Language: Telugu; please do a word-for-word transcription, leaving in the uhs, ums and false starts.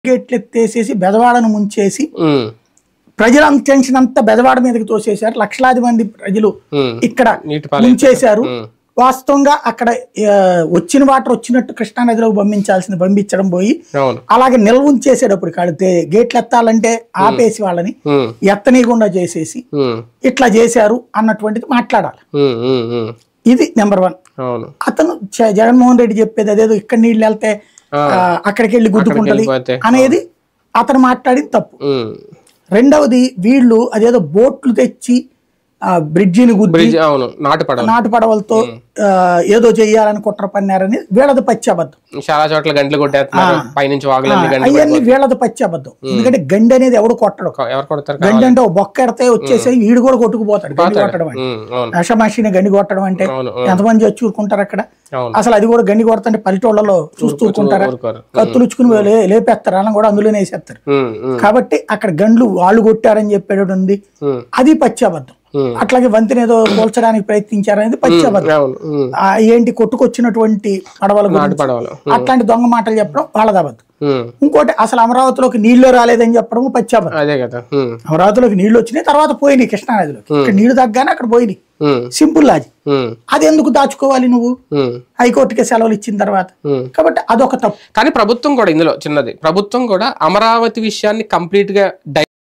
గేట్లు ఎత్తేసేసి బెదవాడను ముంచేసి ప్రజల టెన్షన్ అంతా బెదవాడ మీదకి తోసేశారు. లక్షలాది మంది ప్రజలు ఇక్కడ ముంచేశారు. వాస్తవంగా అక్కడ వచ్చిన వాటర్ వచ్చినట్టు కృష్ణానదిలోకి పంపించాల్సింది పంపించడం పోయి అలాగే నిల్వ ఉంచేసేటప్పుడు కడితే గేట్లు ఎత్తాలంటే ఆపేసి వాళ్ళని ఎత్తనీయకుండా చేసేసి ఇట్లా చేశారు అన్నటువంటిది మాట్లాడాలి. ఇది నెంబర్ వన్. అతను జగన్మోహన్ రెడ్డి చెప్పేది అదేదో ఇక్కడ నీళ్ళు వెళ్తే అక్కడికి వెళ్ళి గుద్దుకుంటది అనేది అతను మాట్లాడింది తప్పు. రెండవది వీళ్ళు అదేదో బోట్లు తెచ్చి బ్రిడ్జిని గుద్ది నాటు పడవలతో ఏదో చెయ్యాలని కుట్ర పన్నారని వీళ్ళది పచ్చాబద్ధం. చాలా చోట్ల గంటలు కొట్టేస్తున్నారు పైనుంచి అవన్నీ వీళ్ళది పచ్చాబద్ధం. ఎందుకంటే గండి అనేది ఎవడు కొట్టడు. గండి అంటే బొక్క ఎడితే వచ్చేసి వీడు కూడా కొట్టుకుపోతాడు. గండి కొట్టడం అంటే నషమాషిని గండి కొట్టడం అంటే ఎంతమంది వచ్చి ఊరుకుంటారు అక్కడ. అసలు అది కూడా గండి కొడతంటే పల్లెటూళ్ళలో చూస్తూ ఊరుకుంటారా? కత్తులుచుకుని లేపేస్తారు అలా కూడా అందులోనే వేసేస్తారు. కాబట్టి అక్కడ గండ్లు వాళ్ళు కొట్టారని చెప్పేటట్టు ఉంది. అది పచ్చాబద్ధం. అట్లాగే వంతెన ఏదో పోల్చడానికి ప్రయత్నించారనేది పచ్చాబద్ధం. ఏంటి కొట్టుకొచ్చినటువంటి పడవల అట్లాంటి దొంగ మాటలు చెప్పడం వాళ్ళది అబద్ధం. ఇంకోటి అసలు అమరావతిలోకి నీళ్లు రాలేదని చెప్పడం పచ్చాబద్ధం. అమరావతిలోకి నీళ్లు వచ్చినాయి, తర్వాత పోయినాయి కృష్ణానదిలోకి. ఇక్కడ నీళ్లు తగ్గానే అక్కడ పోయినాయి. Simple logic. అది ఎందుకు దాచుకోవాలి నువ్వు హైకోర్టుకి సెలవులు ఇచ్చిన తర్వాత? కాబట్టి అదొక తప్పు. కానీ ప్రభుత్వం కూడా ఇందులో చిన్నది ప్రభుత్వం కూడా అమరావతి విషయాన్ని కంప్లీట్ గా